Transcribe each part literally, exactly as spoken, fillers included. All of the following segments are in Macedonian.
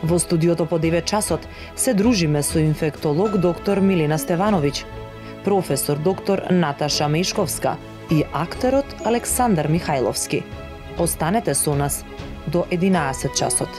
Во студиото по девет часот се дружиме со инфектолог доктор Милена Стевановиќ, професор доктор Наташа Мишковска и актерот Александар Михајловски. Останете со нас до единаесет часот.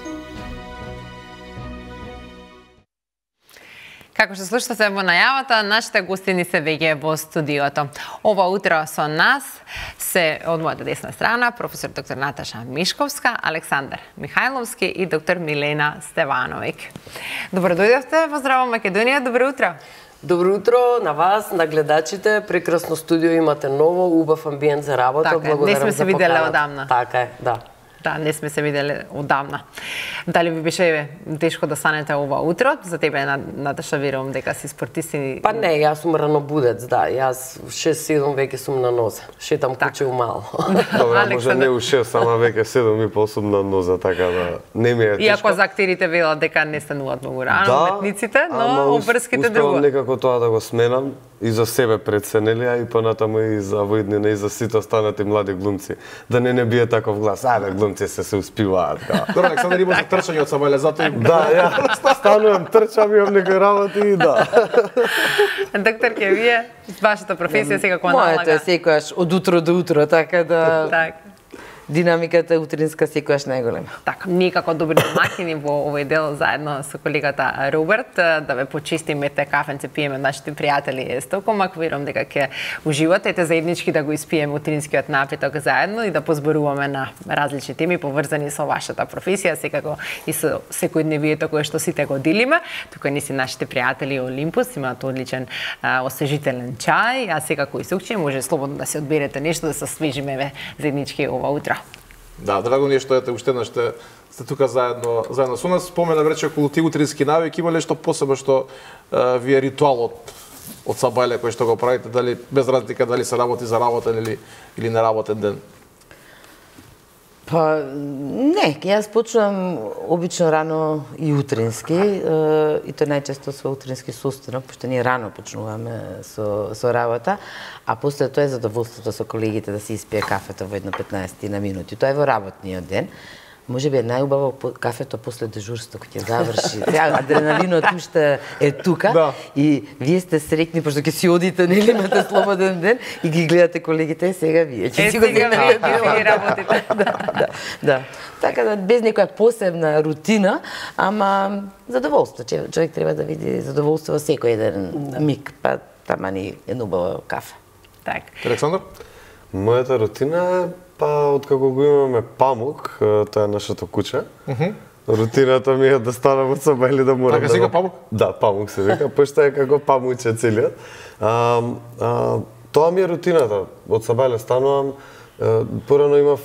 Како што слушате во најавата, нашите гостини се веќе во студиото. Ова утро со нас се од мојата десна страна професор доктор Наташа Мишковска, Александар Михајловски и доктор Милена Стевановиќ. Добро дојдовте во Здраво Македонија, добро утро. Добро утро на вас, на гледачите. Прекрасно студио имате, ново, убав амбиент за работа. Така, благодарам не сме се виделе одамна. Така е, да. Да, не сме се виделе одамна. Дали ви беше тешко да станете ова утро? За тебе, Наташа, верувам дека си спортисти. Па не, јас сум ранобудец, да. Јас шест-седум веќе сум на ноза. Шетам куче умало. Добре, може не у шест, ама веќе седум и пол сум на ноза, така да не ми е тешко. Иако за актерите велат дека не стануваат многу рано, уметниците, но обврските друго. Успевам некако тоа да го сменам и за себе преценели, а и понатаму и за воиднина, и за сите останати млади глумци. Да не не бие таков глас, ајде глумци се се успиваат. Добро, Александар, има за трчање од Самале, затоа и... Да, ја станувам, трчам, имам некои работи и да. Докторке, вие, вашата професија сега која налага? Моето е секојаш од утро до утро, така да... Так. Динамиката утринска секојаш најголема. Така, ние како добри домакини во овој дел заедно со колегата Роберт да ве почистиме те кафенце пиеме нашите пријатели Стоком, ако верувам дека ќе уживате ете заеднички да го испиеме утринскиот напиток заедно и да позборуваме на различни теми поврзани со вашата професија, секако и со секојдневието кое што сите го делиме. Тука не си нашите пријатели Олимпус, имаат одличен а, освежителен чај, а секако и сукче може слободно да се одберете нешто да се освежиме ве заеднички ова утро. Да, драго ни е што ете уште еднаш сте сте тука заедно заедно со нас. Спомена рече околу тие утрински навики, има ли што посебно што е, ви е ритуалот од сабајле кој што го правите, дали без разлика дали се работи за работен или или неработен ден? Па не, јас почнувам обично рано и утрински, и тоа најчесто со утрински состанок, пошто ние рано почнуваме со со работа, а после тоа е задоволството со колегите да се испие кафето во едно петнаесет на минути. Тоа е во работниот ден. Може би е најубаво кафето после дежурство, кога ќе заврши. Сега адреналинот уште е тука да. И вие сте среќни пошто ќе си одите, нели имате слободен ден и ги гледате колегите сега вие. Ќе си го земете и работите. Да, да, да. Така да без некоја посебна рутина, ама задоволство. Човек треба да види задоволство во секој еден миг, па тама ни е убаво кафе. Так. Александар? Мојата рутина е па откако го имаме Памук, тоа е нашето куче. Uh -huh. Рутината ми е да станам од соба или да морам. Така да сега го... Памук? Да, Памук се вика, пошто е како памуче целиот. А, а, тоа ми е рутината. Од сабајле станувам, порано имав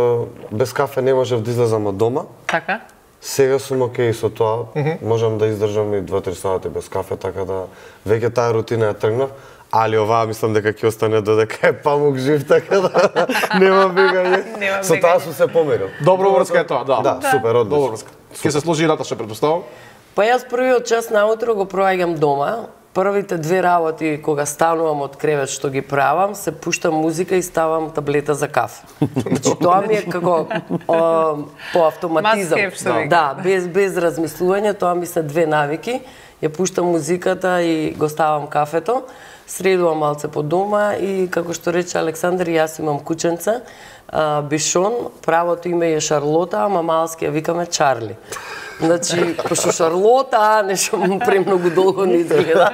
без кафе не можев да излезам од дома. Така? Сега сум окей со тоа. Uh -huh. Можам да издржам и два-три сати без кафе, така да веќе таа рутина ја тргнав. Али оваа мислам дека ќе остане додека е Памук жив, така да нема бегање. Со таа сум се померил. Добро врска е тоа, да. Да, да. Супер, одлично. Добро врска. Ќе се сложи и Наташа, предпоставам? Па јас првиот час наутро го проаѓам дома. Првите две работи кога станувам од кревет што ги правам, се пуштам музика и ставам таблета за кафе. Значи тоа ми е како о, по автоматизам. Да, да, без без размислување, тоа ми се две навики. Ја пуштам музиката и го ставам кафето. Средувам малце по дома и како што рече Александар, јас имам кученце, а, Бишон, правото име е Шарлота, ама малски ја викаме Чарли. Значи, пошто Шарлота, нешто премногу долго не изгледа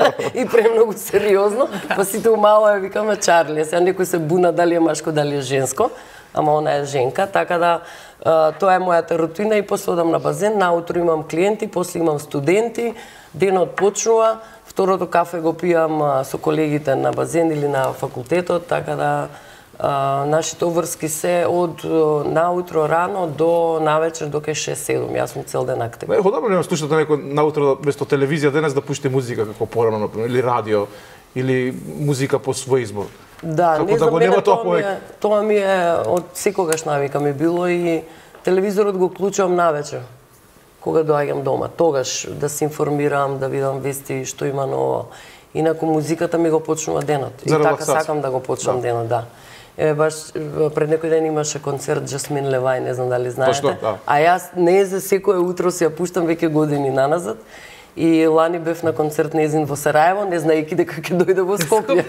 и премногу сериозно, па сите умало ја викаме Чарли. Сега некој се буна дали е машко, дали е женско, ама она е женка, така да а, тоа е мојата рутина и после одам на базен, наутро имам клиенти, после имам студенти, денот почнува, второто кафе го пијам со колегите на базен или на факултетот, така да а, нашите врски се од наутро рано до навечер до кај шест-седум. Јас сум цел ден активен. Бе, добро не слушате некој наутро вместо телевизија денес да пушти музика како порано, например, или радио, или музика по свој избор. Да, како не да за го мене нема тоа, тоа ми е, тоа ми е од секогаш навика ми било и телевизорот го клучувам навечер кога доаѓам дома. Тогаш да се информирам, да видам вести што има ново. Инаку музиката ми го почнува денот. За и така релаксација. сакам да го почнам да. денот, да. Е, баш пред некој ден имаше концерт Жасмин Левај, не знам дали знаете. Точно, да. А јас не за секое утро се ја пуштам веќе години наназад. И лани бев на концерт нејзин во Сараево, не знаејќи дека ќе дојде во Скопје.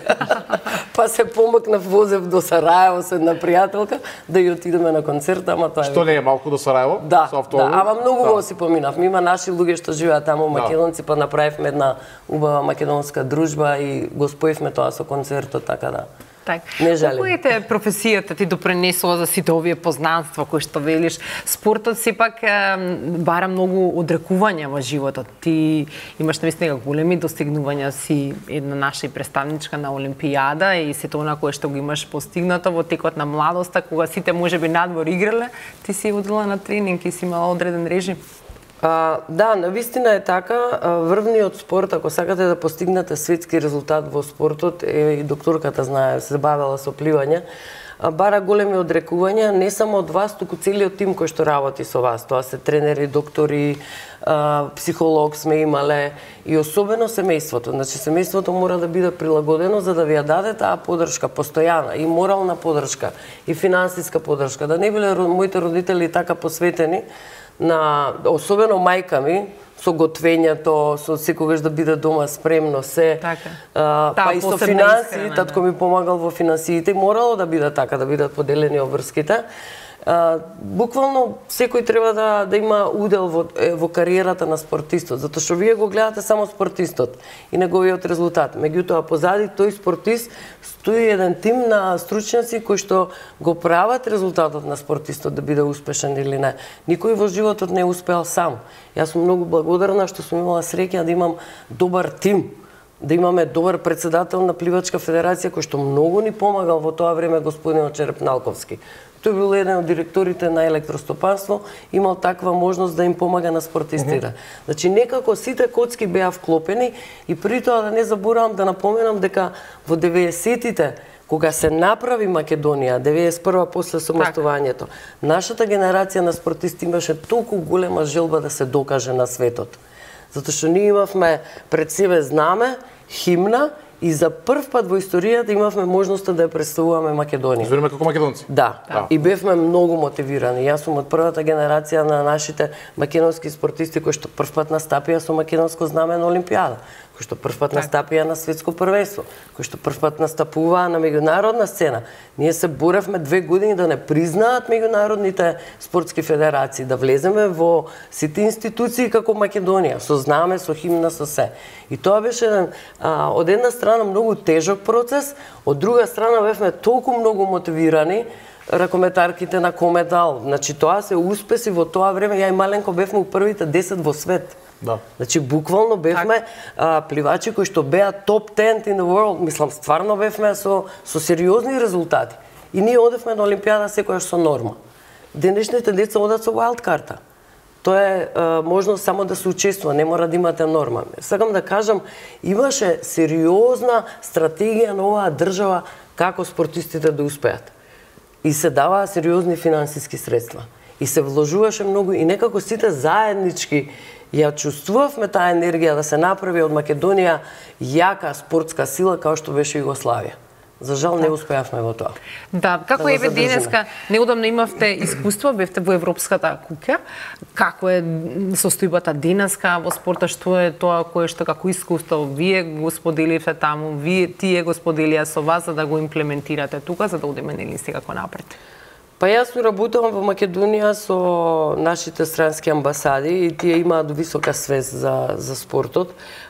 Па се помакнав, возев до Сараево со една пријателка да ја отидеме на концерт, ама тоа е. Што не е малку до Сараево? Да, со автобус? да, ама многу да. во си поминав. Има наши луѓе што живеат таму, македонци, па направивме една убава македонска дружба и го споивме тоа со концертот, така да. Так. Не жалим. Колку ете професијата ти допренесува за сите овие познанства кои што велиш? Спортот сепак бара многу одрекувања во животот. Ти имаш навистина големи достигнувања, си една наша и представничка на Олимпијада и сето она кое што го имаш постигнато во текот на младоста, кога сите можеби надвор играле, ти си одела на тренинг и си имала одреден режим. А, да, навистина е така. Врвниот спорт, ако сакате да постигнете светски резултат во спортот, е, и докторката знае, се бавела со пливање, бара големи одрекувања, не само од вас, туку целиот тим кој што работи со вас. Тоа се тренери, доктори, психолог сме имале и особено семејството. Значи, семејството мора да биде прилагодено за да ви ја даде таа поддршка, постојана, и морална поддршка, и финансиска поддршка. Да не биле моите родители така посветени на, особено мајка ми, со готвењето, со секогаш да биде дома спремно се. Така. А, па и со финансии, татко ми помагал во финансиите, морало да биде така, да бидат поделени обврските. А, буквално секој треба да да има удел во во кариерата на спортистот, затоа што вие го гледате само спортистот и неговиот резултат. Меѓутоа позади тој спортист стои еден тим на стручњаци кои што го прават резултатот на спортистот да биде успешен или не. Никој во животот не успеал сам. Јас сум многу благодарна што сум имала среќа да имам добар тим, да имаме добар претседател на Пливачка федерација кој што многу ни помагал во тоа време, господин Череп Налковски. Тој бил еден од директорите на електростопанство, имал таква можност да им помага на спортистите. Uh -huh. Значи некако сите коцки беа вклопени и при тоа да не заборавам да напоменам дека во деветдесетите кога се направи Македонија, деветдесет и прва после самостојувањето, нашата генерација на спортисти имаше толку голема желба да се докаже на светот. Затоа што ние имавме пред себе знаме, химна, и за прв пат во историјата имавме можноста да ја представуваме Македонија. Збориме како македонци. Да. да. И бевме многу мотивирани. Јас сум од првата генерација на нашите македонски спортисти кои што прв пат настапија со македонско знаме на Олимпијада, кои што прв пат настапија на светско првенство, кои што прв пат настапуваа на меѓународна сцена. Ние се боревме две години да не признаат меѓународните спортски федерации, да влеземе во сите институции како Македонија, со знаме, со химна, со се. И тоа беше еден, а, од една страна многу тежок процес, од друга страна бевме толку многу мотивирани, ракометарките на Комедал. Значи тоа се успеси во тоа време, ја и маленко бевме у првите десет во свет. Да. Значи буквално бевме а, пливачи кои што беа топ десет in the world, мислам стварно бевме со со сериозни резултати. И ние одевме на Олимпијада секојаш со норма. Денешните деца одат со wild карта. Тоа е а, можно само да се учествува, не мора да имате норма. Сакам да кажам, имаше сериозна стратегија на оваа држава како спортистите да успеат. И се даваа сериозни финансиски средства. И се вложуваше многу и некако сите заеднички ја чувствувавме таа енергија да се направи од Македонија јака спортска сила како што беше Југославија. За жал не успеавме во тоа. Да, како да еве денеска, неудамно имавте искуство, бевте во Европската куќа. Како е состојбата денеска во спорта, што е тоа кое што како искуство вие го споделивте таму, вие тие го споделија со вас за да го имплементирате тука, за да одиме нели секако напред? Па јас работувам во Македонија со нашите странски амбасади и тие имаат висока свест за за спортот.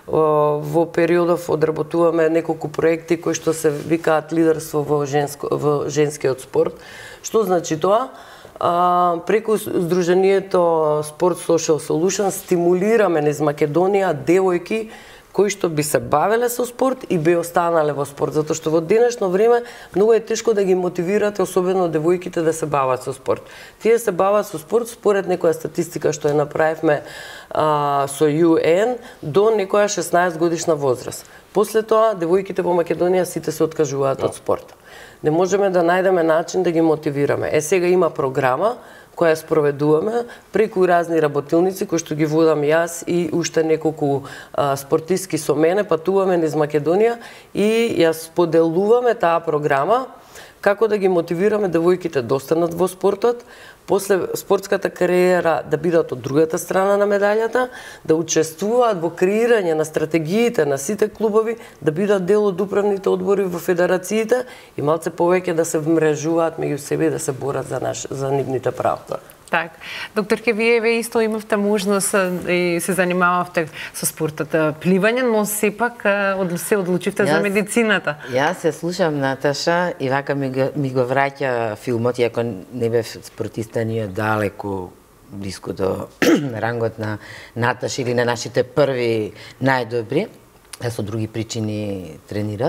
Во периодов одработуваме неколку проекти кои што се викаат лидерство во женско во женскиот спорт. Што значи тоа? А, преку Сдруженијето Sport Social Solutions стимулираме низ Македонија девојки кои што би се бавеле со спорт и би останале во спорт, затоа што во денешно време многу е тешко да ги мотивирате, особено девојките да се бават со спорт. Тие се бават со спорт според некоја статистика што ја направивме а, со Ю Ен до некоја шеснаесет годишна возраст. После тоа девојките во Македонија сите се откажуваат од спорт. Не можеме да најдеме начин да ги мотивираме. Е сега има програма која спроведуваме преку разни работилници кои што ги водам јас и уште неколку а, спортистки со мене, патуваме низ Македонија и ја споделуваме таа програма како да ги мотивираме девојките да останат во спортот, после спортската кариера да бидат од другата страна на медаљата, да учествуваат во креирање на стратегиите на сите клубови, да бидат дел од управните одбори во федерациите и малце повеќе да се вмрежуваат меѓу себе и да се борат за наш за нивните права. Так. Докторке, вие, вие исто имавте можност и се занимававте со спортот пливање, но сепак се одлучивте јас, за медицината. Јас се слушам Наташа и вака ми го, ми го враќа филмот, иако не бев спортиста, ние далеку близко до рангот на Наташа или на нашите први најдобри. Јас од други причини тренирав.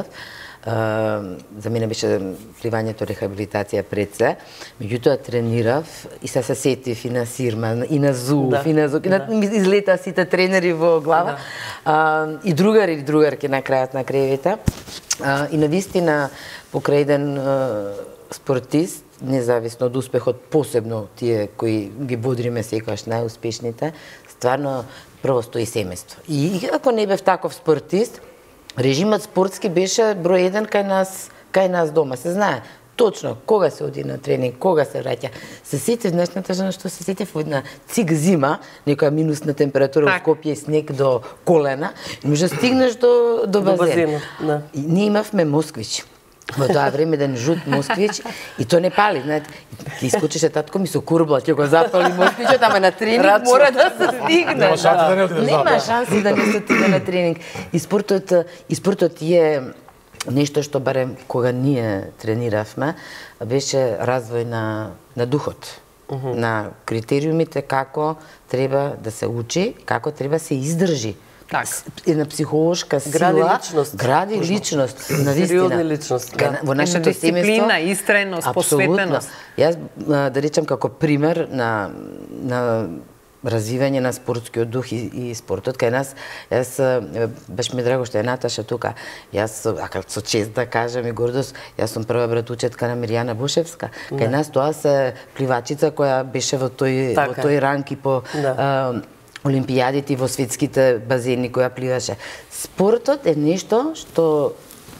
Uh, за мене беше пливањето рехабилитација пред се. Меѓутоа тренирав и се се сетив и на Сирман, и на Зуф, да. и на Зук, и на да. излета сите тренери во глава. Да. Uh, и другари и другарки на крајот на кревета. Uh, и навистина покрај еден uh, спортист, независно од успехот, посебно тие кои ги бодриме секогаш најуспешните, стварно прво стои семејство. И ако не бев таков спортист, режимот спортски беше број еден кај нас, кај нас дома. Се знае точно кога се оди на тренинг, кога се враќа. Се сетив днешната жена што се сетив на цик зима, некоја минусна температура во Скопје и снег до колена, и може стигнеш до до базен. До базенот, да. И ние имавме Москвич. Во тоа време ден жут Москвич и то не пали, знаете. Ќе искочеше татко ми со курбла, ќе го запали Москвичот, ама на тренинг мора да се стигне. Нема шанси да не отиде. Нема шанси да не се отиде на тренинг. И спортот, и спортот е нешто што барем кога ние трениравме, беше развој на на духот. Uh -huh. На критериумите како треба да се учи, како треба се издржи. Так. Една психолошка сила, гради личност, гради личност, навистина. личност, да. Во нашето дисциплина, истреност, посветеност. Јас да речам како пример на на развивање на спортскиот дух и, и спортот кај нас, јас баш ми драго што е Наташа тука. Јас ака со чест да кажам и гордост, јас сум прва братучетка на Мирјана Бушевска. Кај да. нас тоа се пливачица која беше во тој така. во тој ранг и по да. а, олимпијадите и во светските базени која пливаше. Спортот е нешто што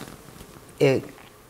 е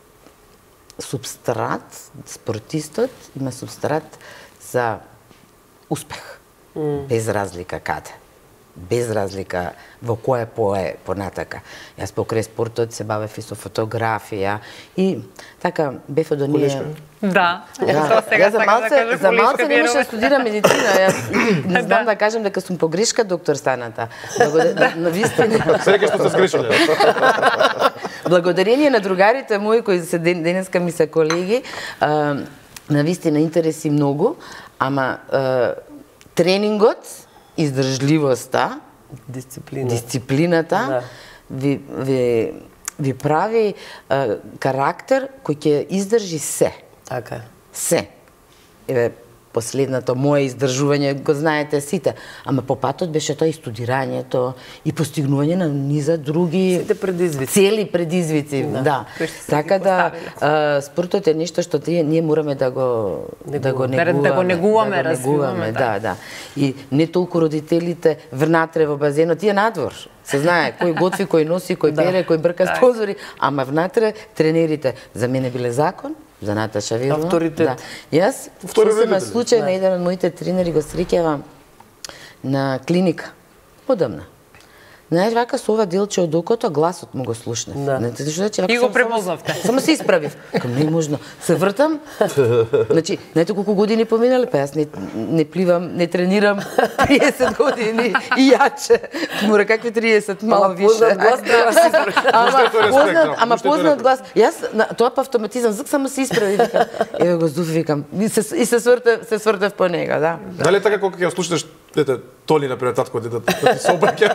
субстрат, спортистот има субстрат за успех. Mm. Без разлика каде. Без разлика во кое поле понатака. Јас покрај спортот се бавев и со фотографија и така бев од оние. Да. Да. Јас за малце, за малце не можеше да студирам медицина. Јас не знам да кажам дека сум погрешка доктор станата. На вистина. Среќа што се сгрешиле. Благодарение на другарите мои кои се денеска ми се колеги, на вистина интереси многу, ама тренингот, издржливоста, дисциплина. дисциплината да. ви, ви, ви прави а, карактер кој ќе издржи се. Така. Се. Еве, последното мое издржување го знаете сите, ама по патот беше тоа и студирањето и постигнување на низа други сите предизвици. Цели предизвици, да. да. Така да а, спортот е нешто што тие ние мораме да го негуваме. да го негуваме, да го негуваме, да го негуваме, да, да. И не толку родителите внатре во базенот, тие надвор. Се знае кој готви, кој носи, кој пере, кој брка стозори, ама внатре тренерите за мене биле закон. За Наташа Вилно. Авторитет. Да. Јас, што се на случај, да. на еден од моите тренери го среќавам на клиника. Подамна. Знаеш, вака со ова делче од окото, гласот му го слушнав. Да. Не, значи, и го препознавте. Само, само се исправив. Кам не можно. Се вртам. Значи, знаете колку години поминале, па јас не, не пливам, не тренирам триесет години и јаче. Мора какви триесет, мало више. Познат глас треба се исправи. Ама познат, ама познат глас. Јас на тоа па автоматизам, зак само се исправи, викам. Еве го Зуф, викам. И се и се свртев, се свртев по нега, да. Дали така кога ќе слушнеш дете Тони например татко дете да ти се обраќа?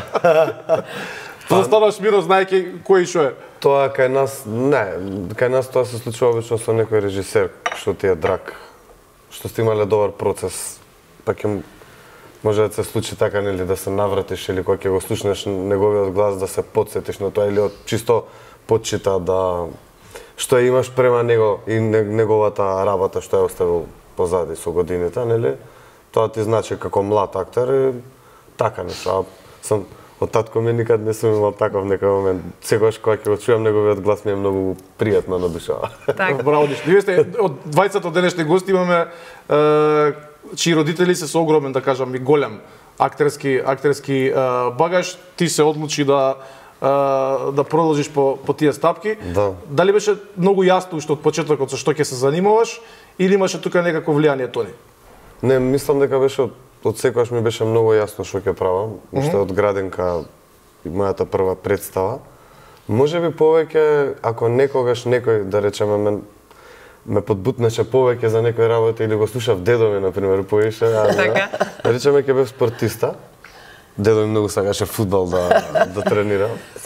Застанаш миро знаејќи кој што е. Тоа кај нас не, кај нас тоа се случува обично со некој режисер што ти е драг, што сте имале добар процес, па ќе може да се случи така нели да се навратиш или кога ќе го слушнеш неговиот глас да се потсетиш на тоа или од чисто почита да што имаш према него и неговата работа што е оставил позади со годините, нели? Тоа ти значи како млад актер и така нешто. Сам од татко ми никад не сум имал таков некој момент. Секогаш кога ќе го чујам неговиот глас ми е многу пријатно на душава. Така. Браво, Диш. Вие сте од двајцата денешни гости имаме е, чии родители се со огромен, да кажам, и голем актерски актерски е, багаж. Ти се одлучи да е, да продолжиш по по тие стапки. Да. Дали беше многу јасно уште од почетокот со што ќе се занимаваш или имаше тука некако влијание Тони? Не, мислам дека беше од, од секогаш ми беше многу јасно што ќе правам. Уште од градинка и мојата прва представа. Може би повеќе ако некогаш некој, да речеме, ме, ме подбутнеше повеќе за некој работа или го слушав дедо ми, например, поише, а Така. да речеме ќе бев спортиста. Дедо ми многу сакаше фудбал да да тренира.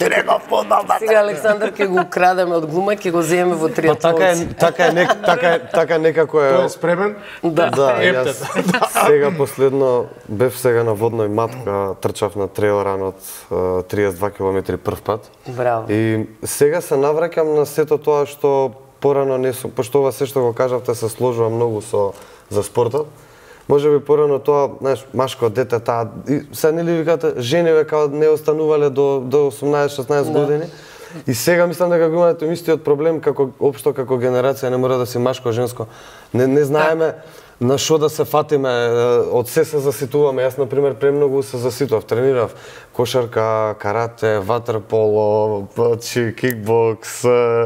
Сега Александар ќе го украдеме од глума, ќе го земеме во Па триатлонци. така е, така е, нек, така е, така некако е. Тој е спремен? Да. Да, јас сега последно бев сега на водној матка, трчав на трейл ран од триесет и два километри прв пат. Браво. И сега се навраќам на сето тоа што порано не сум, пошто ова се што го кажавте се сложува многу со за спортот. Може би порано тоа, знаеш, машко дете таа и се нели викате жениве као не останувале до до осумнаесет-шеснаесет години. И сега мислам дека го имате истиот проблем како општо како генерација, не мора да си машко женско. Не не знаеме на што да се фатиме, од се се заситуваме. Јас на пример премногу се заситував, тренирав кошарка, карате, ватерполо, чи кикбокс,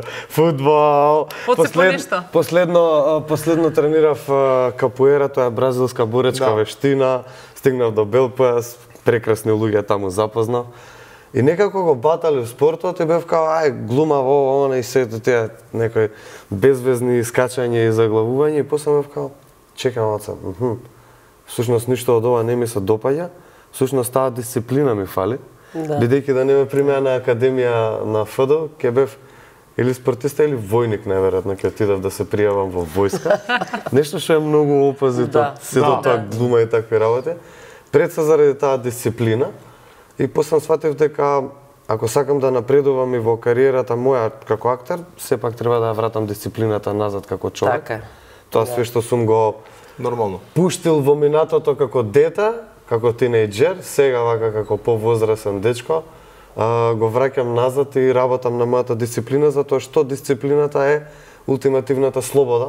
фудбал. Од се по нешто. Последно последно тренирав капуера, тоа е бразилска боречка Да. вештина. Стигнав до бел појас, прекрасни луѓе таму запознав. И некако го батали в спортот и бев као, ај, глума во она и сето тие некои безвезни скачања и заглавување и после бев као, чекам оца, мхм. Всушност ништо од ова не ми се допаѓа, всушност таа дисциплина ми фали. Да. Бидејќи да не ме примеа на академија на ФДО, ќе бев или спортиста или војник, најверојатно ќе отидав да се пријавам во војска. Нешто што е многу опазито, Да. сето Да. тоа глума и такви работи. Пред се заради таа дисциплина. И после сватив дека ако сакам да напредувам и во кариерата моја како актер, сепак треба да ја вратам дисциплината назад како човек. Така е. Тоа све што сум го Нормално. пуштил во минатото како дете, како тинејџер, сега вака како повозрасен дечко, а, го враќам назад и работам на мојата дисциплина, затоа што дисциплината е ултимативната слобода.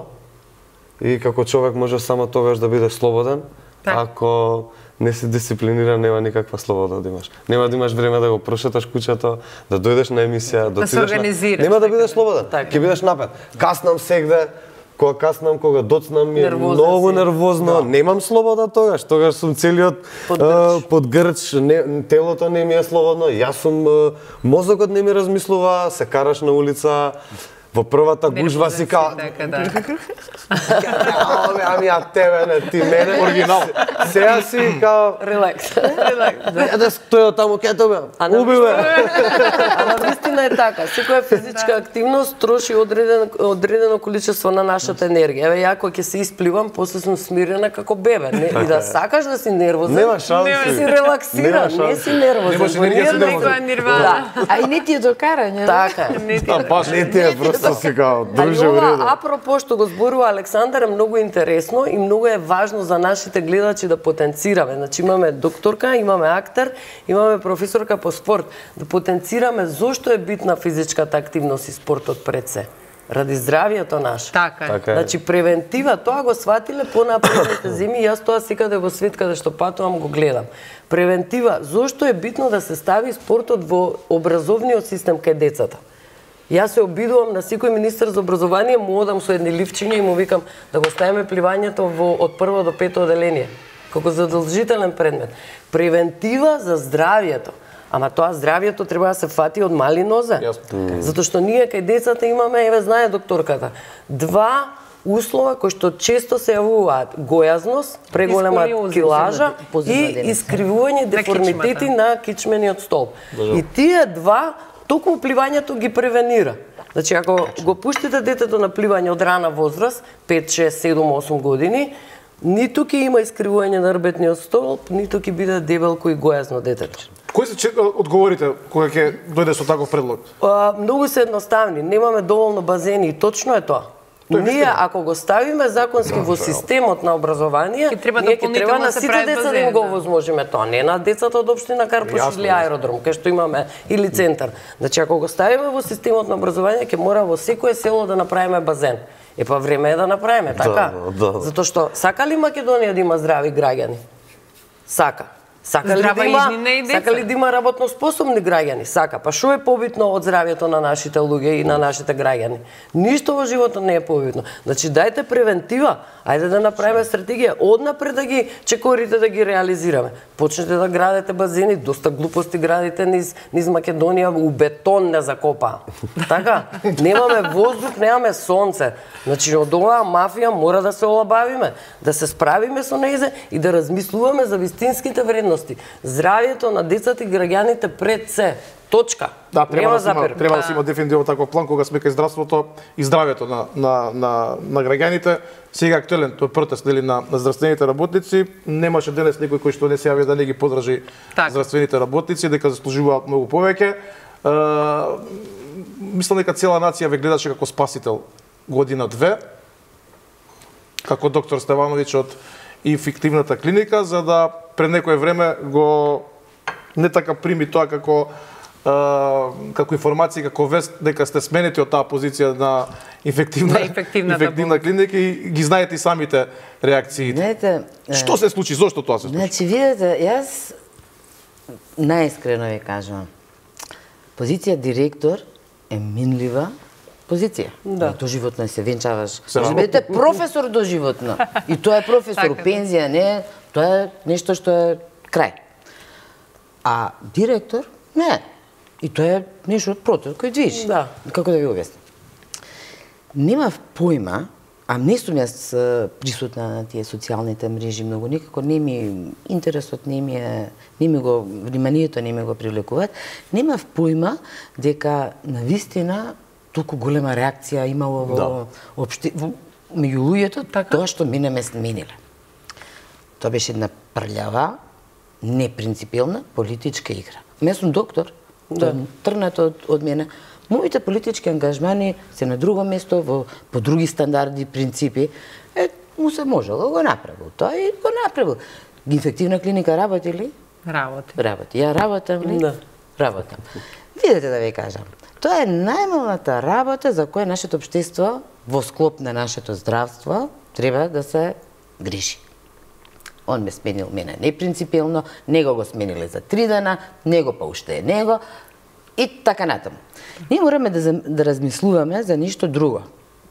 И како човек може само тогаш да биде слободен, Так. ако не си дисциплиниран, нема никаква слобода да имаш. Нема да имаш време да го прошеташ куќето, да дојдеш на емисија, да, Да се отидеш на... организираш Нема да некаде. бидеш слободен. Така. Ќе бидеш напет. Каснам сегде, кога каснам, кога доцнам ми е Нервозен многу си. нервозно, немам слобода тогаш, тогаш сум целиот Под а, грч. под грч, не, телото не ми е слободно, јас сум, а, мозокот не ми размислува, се караш на улица, во првата гужва си као, Така, да. ами, ами а тебе не, ти мене. Оригинал. Сега си као, Релакс. ја да стоја таму ке тебе, А на уби ме. Ама вистина е така. Секоја физичка активност троши одредено одредено количество на нашата енергија. Еве ја кога ќе се испливам, после сум смирена како бебе. Не, и да сакаш да си нервозен. Нема шанси. Си релаксиран, Нема не шанси. си нервозен. Немаш Во енергија ниедна си нервозен. Некоја нирвана. А и не ти е докарање. Така е. Не ти Да, баш. Не ти е просто си као, Али друже у ова, реду. апропо што го зборува Александар, е многу интересно и многу е важно за нашите гледачи да потенцираме. Значи имаме докторка, имаме актер, имаме професорка по спорт. Да потенцираме зошто е битна физичката активност и спортот пред се. Ради здравието наше. Така е. Така е. Значи превентива, тоа го сватиле понапредните земи, јас тоа секаде во свет каде што патувам го гледам. Превентива, зошто е битно да се стави спортот во образовниот систем кај децата? Јас се обидувам на секој министер за образование, му одам со едни ливчиња и му викам да го ставиме пливањето во од прво до пето оделение, како задолжителен предмет. Превентива за здравието. Ама тоа здравието треба да се фати од мали нозе. Јасно. Затоа што ние кај децата имаме, еве знае докторката, два услова кои што често се јавуваат: гојазност, преголема сколиоза. килажа Позивна и денеска. искривување деформитети кичмата. на кичмениот столб. И тие два токму пливањето ги превенира. Значи, ако го пуштите детето на пливање од рана возраст, пет, шест, седум, осум години, ниту ќе има искривување на рбетниот столб, ниту ќе биде дебелко и гојазно детето. Кои се че- одговорите кога ќе дојде со таков предлог? А, многу се едноставни, немаме доволно базени и точно е тоа. Ние ако го ставиме законски во системот на образование, Ке треба ние ќе треба дополнително на се сите прави деца да базен, им го да. возможиме тоа, не на децата од општина Карпуш Јасно, или јасно. аеродром, кај што имаме или центар. Значи ако го ставиме во системот на образование, ќе мора во секое село да направиме базен. Е па време е да направиме, така? Да, да. Затоа што сака ли Македонија да има здрави граѓани? Сака. Сака ли, да Здрава има, изнина и деца. сака ли да има работно способни граѓани? Сака. Па што е побитно од здравјето на нашите луѓе и на нашите граѓани? Ништо во животот не е побитно. Значи дајте превентива, ајде да направиме стратегија, однапред да ги чекорите да ги реализираме. Почнете да градите базени, доста глупости градите низ, низ Македонија, у бетон не закопа. Така? Немаме воздух, немаме сонце. Значи од оваа мафија мора да се олабавиме, да се справиме со нејзе и да размислуваме за вистинските вредности. Здравјето на децата и граѓаните пред се. Точка. Да, треба Нема да се има, запир. треба да се има дефинитивно таков план кога сме кај здравството и здравјето на на на на граѓаните. Сега актуелен тој протест нели на, на здравствените работници, немаше денес некој кој што не се јави да не ги подржи Така. здравствените работници, дека заслужуваат многу повеќе. Е, мислам дека цела нација ве гледаше како спасител година две, како доктор Стевановиќ од инфективната клиника, за да пред некое време го не така прими тоа како а, како информација, како вест дека сте сменети од таа позиција на инфективна, На инфективната инфективна клиника и ги знаете и самите реакции. Знаете, е, Што се случи? Зошто тоа се случи? Значи, видите, јас најискрено ви кажувам. Позиција директор е минлива позиција. Да. Доживотно се венчаваш. Се Може малку. бидете професор доживотно. И тоа е професор, Така. пензија, не, тоа е нешто што е крај. А директор, не. И тоа е нешто против кој движи. Да. Како да ви објаснам? Немав појма, а не сум јас е, присутна на тие социјалните мрежи многу, никако не ми интересот не ми е, не ми го вниманието не ми го привлекуваат. Немав појма дека навистина толку голема реакција имало во Да. општи во меѓу луѓето, Така. тоа што мене ме смениле. Тоа беше една прљава, непринципилна политичка игра. Ме сум доктор, да. Трнато од, од мене. Моите политички ангажмани се на друго место, во, по други стандарди, принципи. Е, му се можело, го направил тоа и го направил. Инфективна клиника работи ли? Работи. Работи. Ја работам ли? Да. Работам. Видете да ви кажам. Тоа е најмалната работа за која нашето општество во склоп на нашето здравство треба да се грижи. Он ме сменил мене непринципилно, него го смениле за три дена, него па уште е него и така натаму. Ние мораме да, зам- да размислуваме за ништо друго.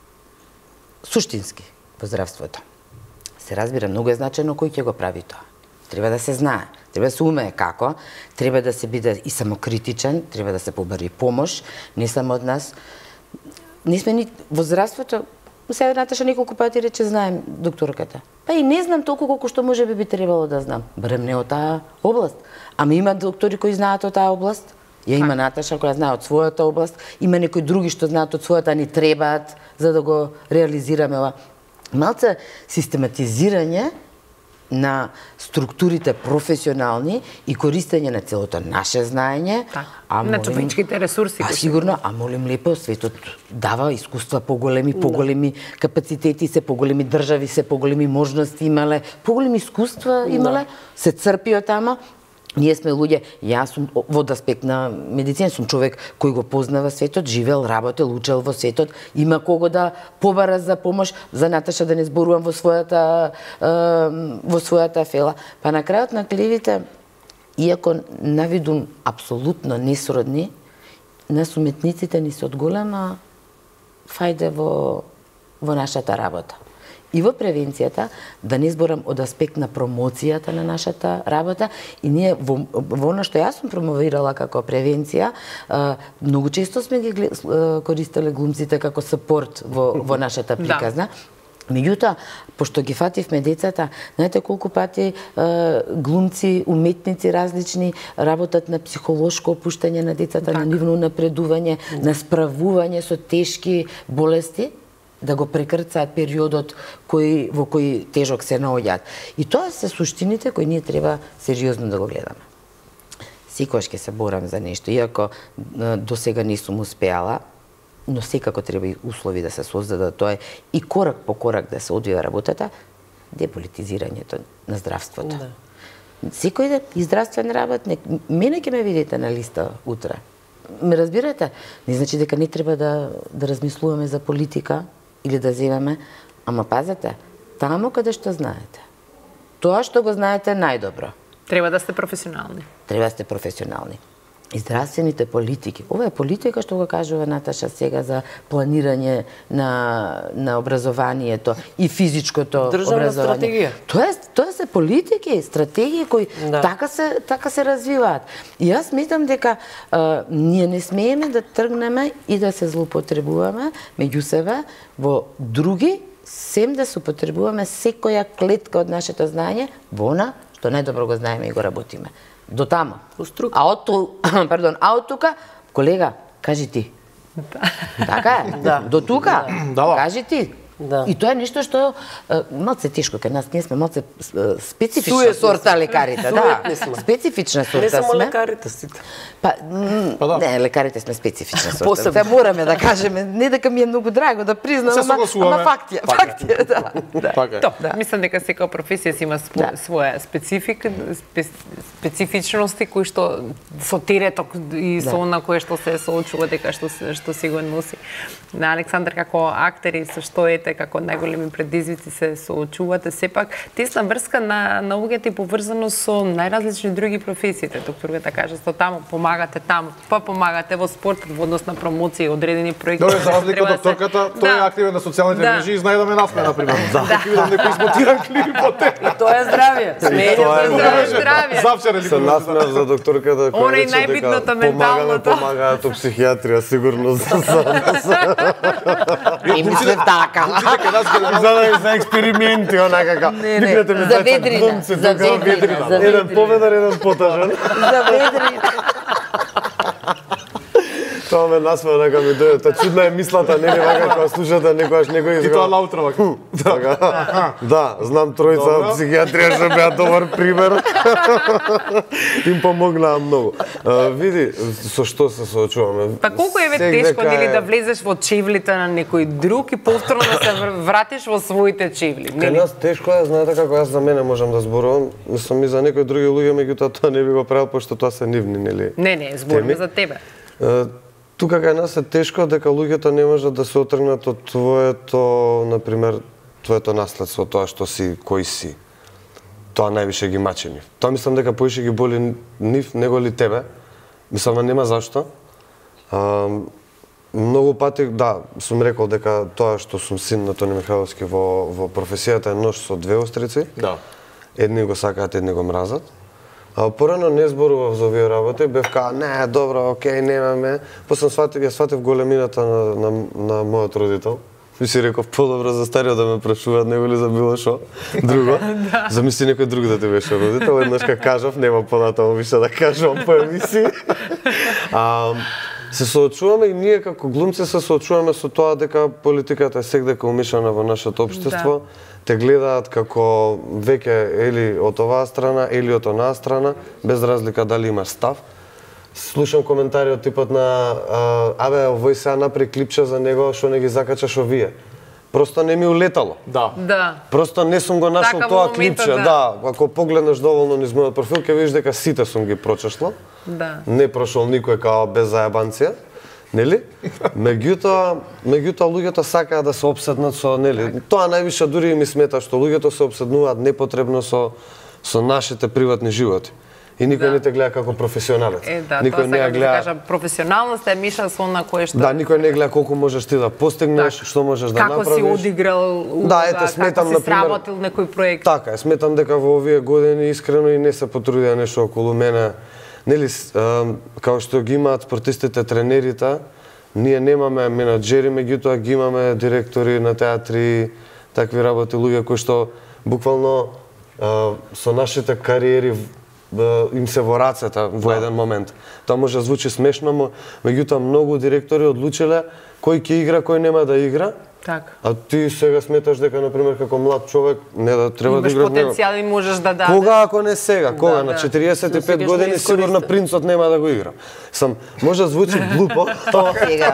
Суштински во здравството. Се разбира, многу е значено кој ќе го прави тоа. Треба да се знае, треба да се умее како, треба да се биде и самокритичен, треба да се побари помош, не само од нас. Не сме ни во здравството, сега Наташа неколку пати рече знаем докторката. Па и не знам толку колку што може би би требало да знам. Барем не од таа област. Ама има доктори кои знаат од таа област. Ја има Наташа која знае од својата област, има некои други што знаат од својата, ни требаат за да го реализираме ова. Малце систематизирање на структурите професионални и користење на целото наше знаење. Така. А На молим- човечките ресурси А кои се- сигурно, а молим лепо, светот дава искуства поголеми, поголеми капацитети се, поголеми држави се, поголеми можности имале, поголеми искуства имале, се црпи од тама. Ние сме луѓе, јас сум во аспект на медицина, сум човек кој го познава светот, живел, работел, учел во светот, има кого да побара за помош, за Наташа да не зборувам во својата е, во својата фела. Па на крајот на клевите, иако навидум апсолутно несродни, нас уметниците ни се од голема фајде во во нашата работа. И во превенцијата, да не зборам од аспект на промоцијата на нашата работа, и ние во, во оно што јас сум промовирала како превенција, а, многу често сме ги глед- а, користеле глумците како сапорт во, во нашата приказна. Меѓутоа, пошто ги фативме децата, знаете колку пати е, глумци, уметници различни работат на психолошко опуштање на децата, на нивно напредување, на справување со тешки болести, да го прекрцаат периодот кој, во кој тежок се наоѓаат. И тоа се суштините кои ние треба сериозно да го гледаме. Секогаш ќе се борам за нешто, иако е, до сега не сум успеала, но секако треба и услови да се создадат, тоа е и корак по корак да се одвива работата, деполитизирањето на здравството. Да. Секој ден и здравствен работник, мене ќе ме видите на листа утре. Ме разбирате? Не значи дека не треба да, да размислуваме за политика или да земеме, ама пазете, таму каде што знаете. Тоа што го знаете најдобро. Треба да сте професионални. Треба да сте професионални. И здравствените политики. Ова е политика што го кажува Наташа сега за планирање на, на образованието и физичкото Државна образование. стратегија. Тоа е, тоа се политики, стратегии кои Да. така се така се развиваат. И јас мислам дека а, ние не смееме да тргнеме и да се злоупотребуваме меѓу себе во други, сем да се употребуваме секоја клетка од нашето знаење во она што најдобро го знаеме и го работиме. До тамо. А од ту, пардон, а од тука, колега, кажи ти. Така е? Да. До тука? Да, да. Кажи ти. Да. И тоа е нешто што е, малце тешко кај нас, ние сме малце е, специфична Суетни сорта сме. лекарите, Суетни да. сме. Специфична сорта Не само сме. лекарите сите. Па, м, Па да. не, лекарите сме специфична сорта. Посебно. Се мораме да кажеме, не дека ми е многу драго да признам, Се ама, согласуваме. ама факт е, факт е, да. да. Така е. Топ, мислам дека секоја професија си има спо, Да. своја специфик, спе, специфичности кои што со тереток и со Да. она кое што се соочува дека што се- што си го носи. На Александар како актери со што ете како најголеми предизвици се соочувате, сепак тесна врска на науката и поврзано со најразлични други професиите. Докторката кажа што таму помагате таму, па помагате во спортот во однос на промоција и одредени проекти. Добре, за разлика Треба од да се- докторката, тој е Да. активен на социјалните Да. мрежи и знае да ме насме, например. Да. Ќе видам некој измотиран клип од те. Тоа е здравје. Смеење Тоа е за здравје. здравје. Здравје. Завчера ли Се насмеав за докторката која Она е рече дека најбитното, помагаме, менталното. помагаат у психијатрија, сигурно за за И мисле така. Дека нас генерално за, да- за експерименти, онака како. Не, не, Викнете ми за дете ведрина, глумци за тука, ведрина, за Еден ведрина. поведар, еден потажен. За ведри. Тоа ме насмеа, нека ми дојде. Та чудна е мислата, нели вака кога слушате некојаш некој и тоа наутро вака. Така. Да, знам тројца од Добро. психијатрија што беа добар пример. Им помогнаа многу. А, види, со што се соочуваме. Па колку е ве Сек тешко дека нели е- да влезеш во чевлите на некој друг и повторно да се вр- вратиш во своите чевли, Кај нели? нас тешко е, знаете како јас за мене можам да зборувам, мислам и за некои други луѓе, меѓутоа тоа не би го правил пошто тоа се нивни, нели? Не, не, збориме Теми? за тебе. Е, Тука кај нас е тешко дека луѓето не можат да се отргнат од твоето, например, твоето наследство, тоа што си, кој си. Тоа највише ги мачи нив. Тоа мислам дека поише ги боли нив, него ли тебе. Мислам, а нема зашто. А, многу пати, да, сум рекол дека тоа што сум син на Тони Михайловски во, во професијата е нож со две острици. Да. Едни го сакаат, едни го мразат. А порано не зборував за овие работи, бев као, не, добро, окей, немаме. После сватив, ја сватив големината на, на, на мојот родител. И си реков, по-добро за стариот да ме прашуваат, него ли за било шо друго. Замисли некој друг да ти беше родител, еднаш ка кажав, нема понатаму више да кажувам по емисии. А, се соочуваме и ние како глумци се соочуваме со тоа дека политиката е секдека умешана во нашето општество. Те гледаат како веќе или од оваа страна или од онаа страна, без разлика дали имаш став. Слушам коментари од типот на а, абе, овој сега напри клипче за него, што не ги закачаш овие. Просто не ми улетало. Да. Да. Просто не сум го нашол Така, во тоа моментот, клипче. да. Да, ако погледнеш доволно низ мојот профил, ќе видиш дека сите сум ги прочешла. Да. Не прошол никој као без зајабанција. Нели? Меѓутоа, меѓутоа луѓето сакаат да се опседнат со, нели? Тоа највише дури и ми смета што луѓето се опседнуваат непотребно со со нашите приватни животи. И никој Да. не те гледа како професионалец. Е, да, никој тоа не ја сакам да гледа. кажам, професионалноста е миша со она кое што Да, никој не гледа колку можеш ти да постигнеш, Так. што можеш да како направиш. си одиграл улога, Да, ете, сметам, како си например, сработил некој проект. Така е, сметам дека во овие години искрено и не се потрудија нешто околу мене. Нели, с- а, као што ги имаат спортистите, тренерите, ние немаме менаџери, меѓутоа ги имаме директори на театри, такви работи, луѓе кои што буквално а, со нашите кариери а, им се во рацете во еден момент. Тоа може да звучи смешно, но меѓутоа многу директори одлучиле кој ќе игра, кој нема да игра. Така. А ти сега сметаш дека, например, како млад човек, не да треба да Имаш играш потенцијал и можеш да дадеш. Кога ако не сега? Кога? Да, на да. четириесет и Сега пет ќе години искористам. сигурно принцот нема да го игра. Сам, може да звучи глупо, тоа Сега.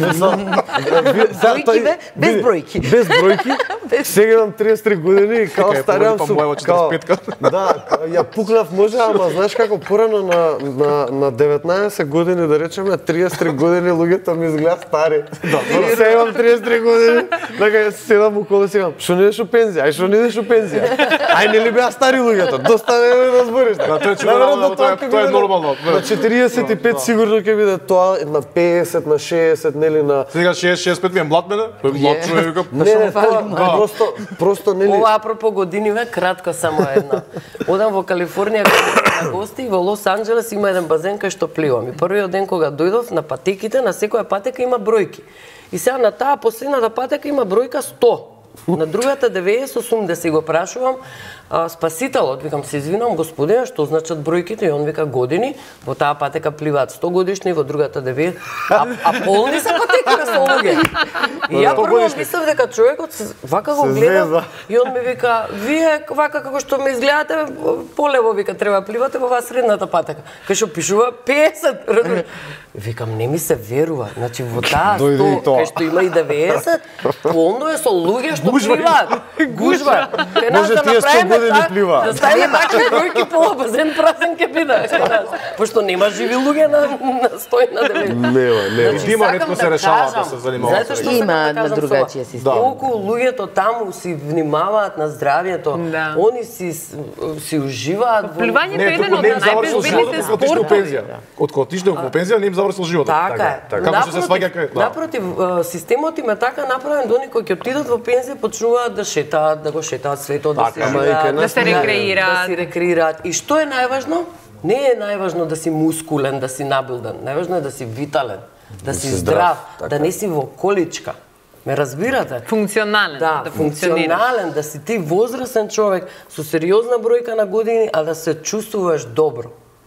бројки бе, без бројки. Без бројки. Сега имам триесет и три години и као Чекај, старам па сум. мојава четиресет и пет Да, као, ја пукнав може, ама знаеш како порано на на на деветнаесет години да речеме, триесет и три години луѓето ми изгледа стари. Да, сега имам триесет и три години. Така ја седам околу и си кажам, што не идеш у пензија? Ај што не идеш у пензија? Ај нели беа стари луѓето? Доста не да збориш. Да, тоа е чудо, тоа е тоа е нормално. На четириесет и пет сигурно ќе биде тоа, на песет, на шеесет, нели на Сега шеесет шеесет и пет ми е млад мене, тој е млад човек, викам. Не, не, тоа просто просто нели Ова апропо години ве, кратко само една. Одам во Калифорнија на гости и во Лос Анџелес има еден базен кај што пливам. И првиот ден кога дојдов на патеките, на секоја патека има бројки. И сега на таа последната патека има бројка сто. На другата деветдесет осумдесет и го прашувам а, спасителот, викам се извинувам господине, што значат бројките? И он вика години, во таа патека пливаат сто годишни, во другата деветдесет, а, а полни се патеките со луѓе. И ја прво мислев дека човекот се, вака го Се гледа зеза. и он ми вика, вие вака како што ме изгледате, полево вика треба пливате во вас средната патека. Кај што пишува песет. разбираш? Викам не ми се верува. Значи во таа Дојде и сто, тоа. кај што има и деветдесет, полно е со луѓе што пливаат. Гужва. Кај нас Може да тие сто направиме години так- пливаат. Да ставиме такви бројки пола базен празен ќе биде кај нас. Пошто нема живи луѓе на на сто и на деветдесет. нема, нема. Значи, Има, сакам ретко се решава да кажам, се занимава знаете со што Има сакам да на кажам со другачија ова? система. Колку луѓето таму си внимаваат на здравјето, Да. они си си уживаат во Пливањето е Не, еден туку од не им завршил најбезбедните животот од кога отиде во спортови. пензија. Од кога отиде во пензија не им завршил животот. Така е. Како што се сваѓа кај, да. Напротив, а, системот им е така направен да они кои ќе отидат во пензија почнуваат да шетаат, да го шетаат светот, да Така се е. Ама и живеат, кај нас Да се не е. рекреираат. да си рекреираат. И што е најважно? Не е најважно да си мускулен, да си набилдан. Најважно е да си витален, да си си здрав, здрав, така да не си во количка. Ме разбирате? Функционален, Да, да функционираш. функционален, да си ти возрастен човек со сериозна бројка на години, а да се чувствуваш добро.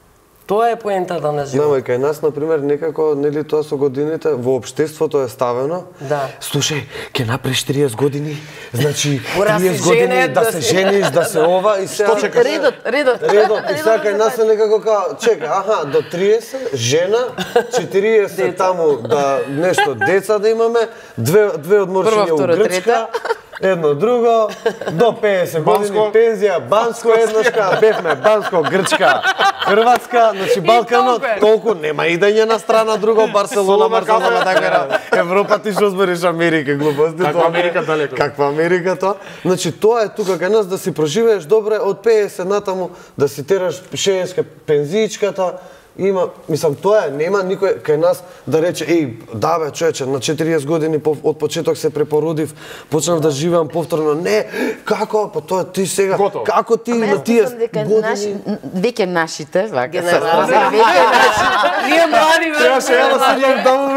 Тоа е поентата на животот. Нема и кај нас, например, некако, нели тоа со годините, во општеството е ставено. Да. Слушај, ќе направиш триесет години, значи Мора триесет си години жене, да да се си- жениш, да се ова и сега... Редот, редот. Редот, и сега кај нас е некако као, чека, аха, до триесет, жена, четириесет таму, да, нешто, деца да имаме, две, две одморшиња Прво, у второ, Грчка, едно друго, до песет години Банско. пензија, Банско еднашка, бевме, Банско, Грчка, Хрватска, значи Балканот, толку е. толку нема идење на страна друго, Барселона, Солона, Барселона, кафе. така, Европа ти што збориш Америка, глупости. Каква тоа не е. Америка далеко. Каква Америка тоа? Значи тоа е тука кај нас да си проживееш добре од песет натаму, да си тераш шеесет пензиичката. Има, мислам, тоа е, нема никој кај нас да рече, еј, да бе, човече, на четириесет години по, од почеток се препородив, почнав да живеам повторно. Не, како? Па тоа ти сега, Готово. како ти Ама на јас тие мислам дека години? наши, веќе нашите, вака, Генерација. веќе нашите, Ние млади, бе. Требаше ја да седнам таму.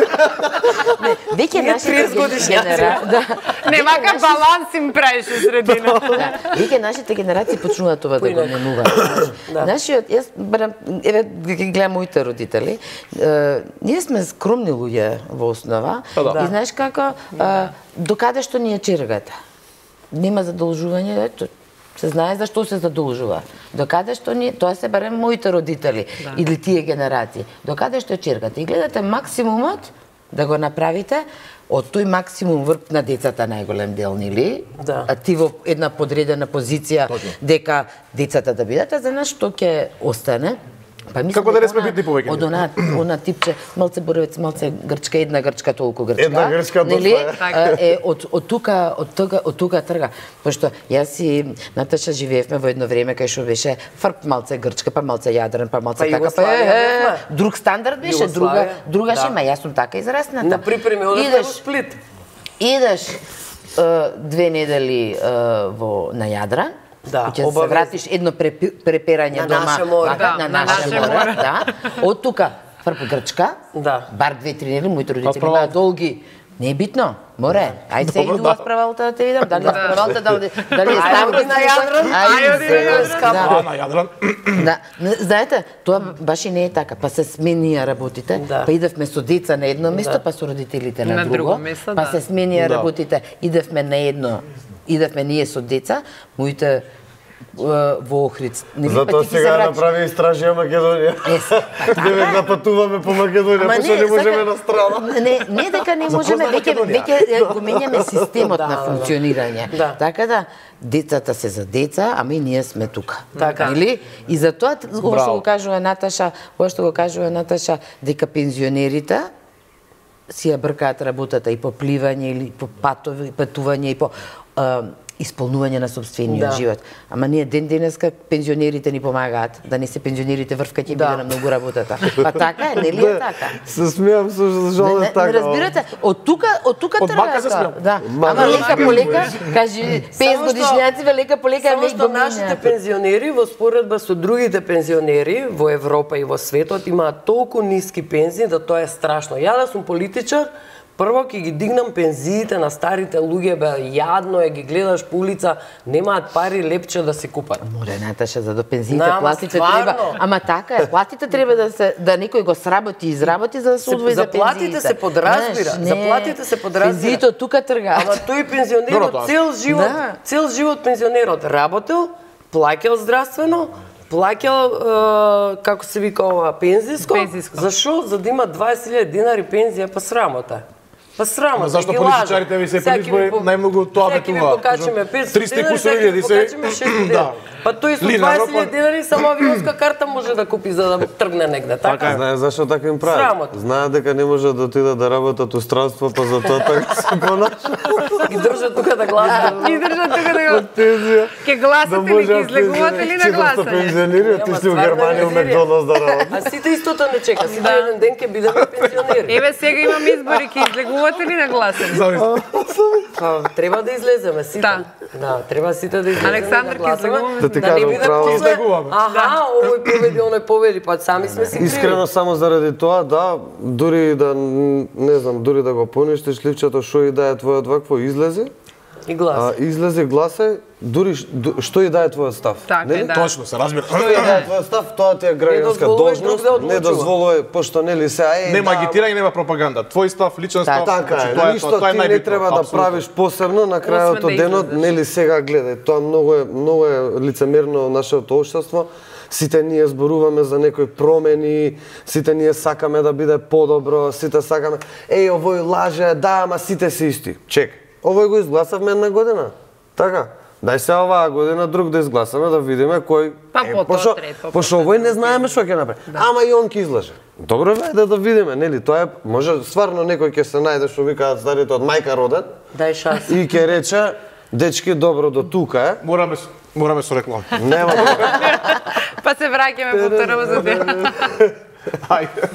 веќе Ние нашите триесет годишњаци. генера... Да. Немака баланс им правиш у средина. Да, веќе нашите генерации почнуваат ова да го Поинаку. менуваат. Нашиот, јас барам, еве ги гледам моите родители, е, ние сме скромни луѓе во основа, Па да. и знаеш како, е, докаде што ни е чергата. Нема задолжување, ето, се знае за што се задолжува. Докаде што ни, тоа се барем моите родители или тие генерации. Докаде што е чергата. И гледате максимумот да го направите од тој максимум врп на децата најголем дел, нели? Да. А ти во една подредена позиција дека децата да бидат, а за нас што ќе остане? Па мислам Како да не дека сме она- битни повеќе Од она, она типче, малце боровец, малце грчка, една грчка, толку грчка. Една грчка, нели? доста е. А, е од од тука, од тука, од тука трга. Пошто јас и Наташа живеевме во едно време кај што беше фрп малце грчка, па малце јадрен, па малце Па така, па Југославија е, бевме. друг стандард беше, друга Југославија, другаш да. има, јас сум така израсната. На припреми одевме во Сплит. Идеш е, две недели е, во на Јадран. Да, ќе се обавезно. вратиш едно препи- преперање На дома, наше море. вака, Да, на на наше наше море, море. да. Од тука фрп Грчка. Да. Бар две-три недели, моите родители Отправа- имаат долги Не е битно. Море. Ајде се иду справалта да те видам. Дали е справалта, дали дали е ставки на Јадран. А, на Јадран. Да, знаете, тоа баш и не е така. Па се сменија работите, Да. па идевме со деца на едно место, па со родителите на, На друго, друго место, па да. се сменија Да. работите, идевме на едно, идевме ние со деца, моите во Охрид. Не Затоа сега направи истражија Македонија. Девек да патуваме по Македонија, Ама пошто не, не можеме сака- на страна. Не, не дека не можеме, знае веќе Македонија? веќе го менјаме системот на функционирање. Да. Така да децата се за деца, ама и ние сме тука. Така. Или и затоа ова што Браво. го кажува Наташа, ова што го кажува Наташа дека пензионерите си ја бркаат работата и по пливање или по патови, патување и по а, исполнување на собствениот Да. живот. Ама ние ден денеска пензионерите ни помагаат, да не се пензионерите врв кај ќе биде Да. на многу работата. Па така е, нели е така? Се смеам со Не, жал не, е така. не разбирате, од тука, од тука Од тргат мака се тоа. смеам. Да. Мака Ама се лека смеам. по лека, кажи петдесет Само што- годишњаци, лека по лека Само веќе што го нашите менјаат. пензионери во споредба со другите пензионери во Европа и во светот имаат толку ниски пензии да тоа е страшно. Ја да сум политичар, прво ќе ги дигнам пензиите на старите луѓе, бе, јадно е, ги гледаш по улица, немаат пари лепче да се купат. Море, Наташа, за до пензиите Да, ама платите стварно. треба. Ама така е, платите треба да се да некој го сработи и изработи за да се Се- одвои за заплатите пензиите. се подразбира, Знаеш, не, заплатите се подразбира. Пензиите од тука тргаат. Ама тој Добро, пензионерот тоа. цел живот, Да. цел живот пензионерот работел, плаќал здравствено, плаќал е, како се вика ова пензиско. Пензиско. Зашо? За да има дваесет илјади динари пензија, па срамота. Па срамота. Ма зашто ги политичарите лажат. ви се Сега ќе предизбори ви по- најмногу тоа сега ќе ви ветува. покачиме петстотин триста и динари, кусур сега ќе ви илјади се- покачиме шестстотин Да. динари. Па тој со Линарно, дваесет илјади па- динари само авионска карта може да купи за да тргне негде, така? Знае зашо така им прават? Срамота. Знаат дека не може да отидат да работат у странство, па затоа така се понаша. Ги држат тука да гласат. И држат тука да го... Пензија. Ке гласате ли, ке излегувате ли на четиристо гласање? пензионери, Ама отишли у стварно Германија у е Макдоналдс да работат. А сите истото не чека, сите еден ден ќе бидеме пензионери. Еве сега имам избори, ке излегувате ли на гласање? Зависи. Па, треба да излеземе сите. Да. Да, треба сите да излеземе. Александар, да ќе гласаме. излегуваме? Да ти Да не кажам биде право. после, Излегуваме. аха, овој победи, оној победи, па сами сме си криви. Искрено само заради тоа, да, дури да не знам, дури да го поништиш ливчето што и да е твојот вакво излезе, И глас. а излезе гласе, дури ш- ду- што и да е твојот став. Така е, Нели? да. Точно, се разбира. Што и да е твојот став, тоа ти е граѓанска дозволуваш должност, друг да одлучува. не дозволува, пошто нели се ај Нема да, агитирање, нема пропаганда. Твој став, личен став. Така значи, е, тоа ништо тоа е ти не најбитно, треба да апсолутно. правиш посебно на крајот Освен од да денот, излезеш. нели сега гледај, тоа многу е многу е лицемерно нашето општество. Сите ние зборуваме за некои промени, сите ние сакаме да биде подобро, сите сакаме, еј овој лаже, да, ама сите се исти. Чек, овој го изгласавме една година. Така. Дај се оваа година друг да изгласаме да видиме кој Па е, потоа пошто- трет, па пошто овој не знаеме што ќе направи. Ама и он ќе излаже. Добро бе, да да видиме, нели? Тоа е може стварно некој ќе се најде што викаат старите од мајка роден Дај шанс. и ќе рече дечки добро до тука е. Мораме с- мораме со реклама. Нема проблем. Па се враќаме повторно за ден. Ајде.